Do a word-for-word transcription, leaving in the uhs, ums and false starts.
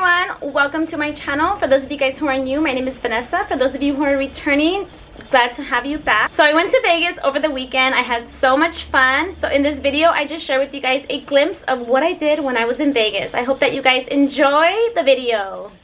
everyone, welcome to my channel. For those of you guys who are new, my name is Vanessa. For those of you who are returning, glad to have you back. So I went to Vegas over the weekend. I had so much fun. So in this video, I just share with you guys a glimpse of what I did when I was in Vegas. I hope that you guys enjoy the video.